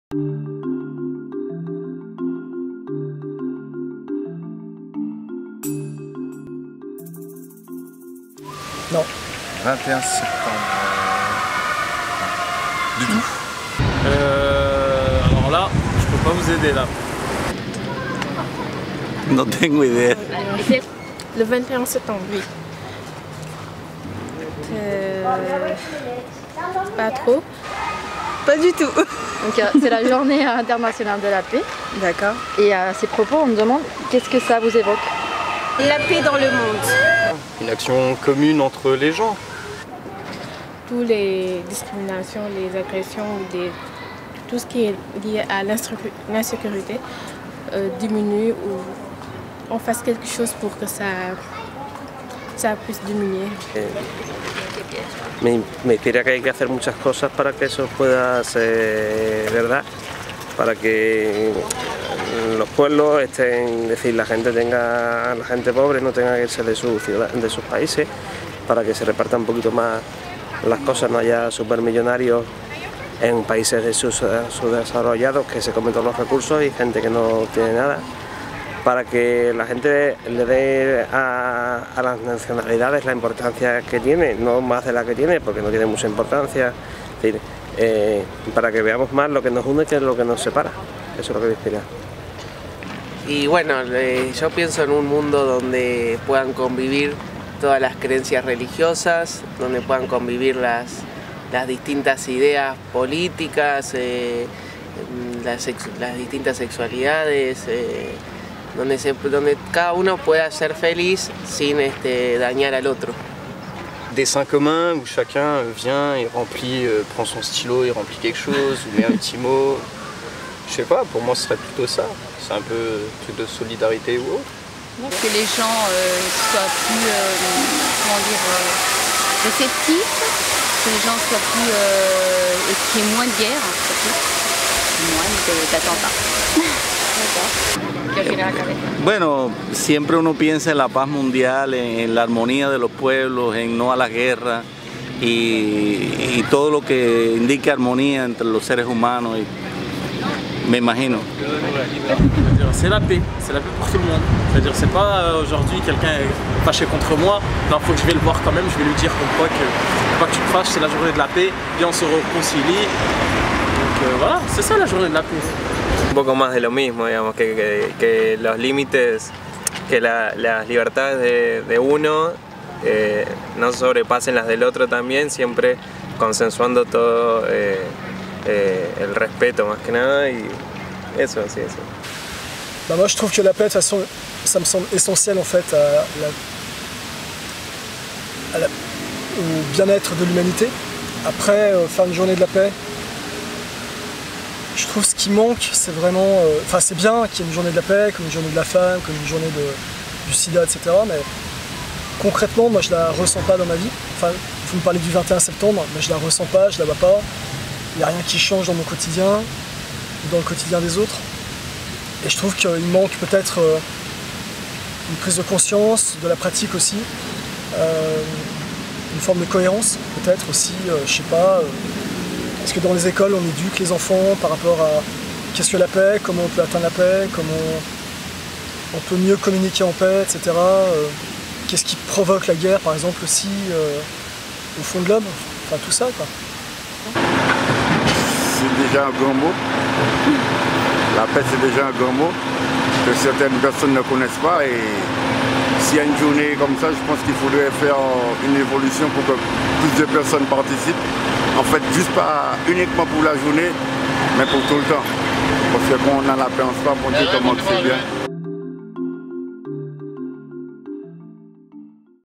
Non. 21 septembre. Du tout. Alors là, je peux pas vous aider là. No tengo idea. Le 21 septembre, oui. Pas trop. Pas du tout. Donc c'est la journée internationale de la paix. D'accord. Et à ces propos, on me demande qu'est-ce que ça vous évoque? La paix dans le monde. Une action commune entre les gens. Toutes les discriminations, les agressions, tout ce qui est lié à l'insécurité diminue ou on fasse quelque chose pour que ça puisse diminuer. Me inspira que hay que hacer muchas cosas para que eso pueda ser verdad, para que los pueblos estén, es decir, la gente pobre no tenga que irse de sus países, para que se repartan un poquito más las cosas, no haya supermillonarios en países subdesarrollados que se comen todos los recursos y gente que no tiene nada, para que la gente le dé a las nacionalidades la importancia que tiene, no más de la que tiene, porque no tiene mucha importancia, es decir, para que veamos más lo que nos une que lo que nos separa. Eso es lo que me inspira. Y bueno, yo pienso en un mundo donde puedan convivir todas las creencias religiosas, donde puedan convivir las distintas ideas políticas, las distintas sexualidades, donde cada uno pueda ser feliz sin dañar al otro. Dessin commun où chacun vient et remplit, prend son stylo et remplit quelque chose, ou met un petit mot. Je sais pas, pour moi ce serait plutôt ça. C'est un peu un truc de solidarité ou autre. Que les gens soient plus réceptifs, que les gens soient plus et qu'il y ait moins de guerre, moins d'attentats. Bueno, siempre uno piensa en la paz mundial, en la armonía de los pueblos, en no a la guerra y todo lo que indique armonía entre los seres humanos. Me imagino. C'est la paix pour tout le monde. C'est-à-dire c'est pas aujourd'hui quelqu'un est fâché contre moi, non, faut que je vais le voir quand même, je vais lui dire comme quoi que tu te fâches, c'est la journée de la paix, et on se réconcilie. Donc voilà, c'est ça la journée de la paix. Un poco más de lo mismo, digamos, que los límites, que las libertades de uno no sobrepasen las del otro también, siempre consensuando todo el respeto más que nada y eso, sí, eso. Bah moi je trouve que la paix, de toute façon, ça me semble essentiel en fait au bien-être de l'humanité. Après, faire une journée de la paix, je trouve ce qui manque, c'est vraiment... Enfin c'est bien qu'il y ait une journée de la paix, comme une journée de la femme, comme une journée du sida, etc. Mais concrètement, moi je la ressens pas dans ma vie. Enfin, vous me parlez du 21 septembre, mais je la ressens pas, je la vois pas. Il n'y a rien qui change dans mon quotidien, ou dans le quotidien des autres. Et je trouve qu'il manque peut-être une prise de conscience, de la pratique aussi, une forme de cohérence peut-être aussi, je sais pas. Est-ce que dans les écoles on éduque les enfants par rapport à qu'est-ce que la paix, comment on peut atteindre la paix, comment on peut mieux communiquer en paix, etc. Qu'est-ce qui provoque la guerre par exemple aussi au fond de l'homme, enfin tout ça quoi. C'est déjà un grand mot. La paix c'est déjà un grand mot que certaines personnes ne connaissent pas et s'il y a une journée comme ça, je pense qu'il faudrait faire une évolution pour que plus de personnes participent. En fait, juste pas uniquement pour la journée, mais pour tout le temps. Parce que quand on a la paix ensemble, on dit comment c'est bien.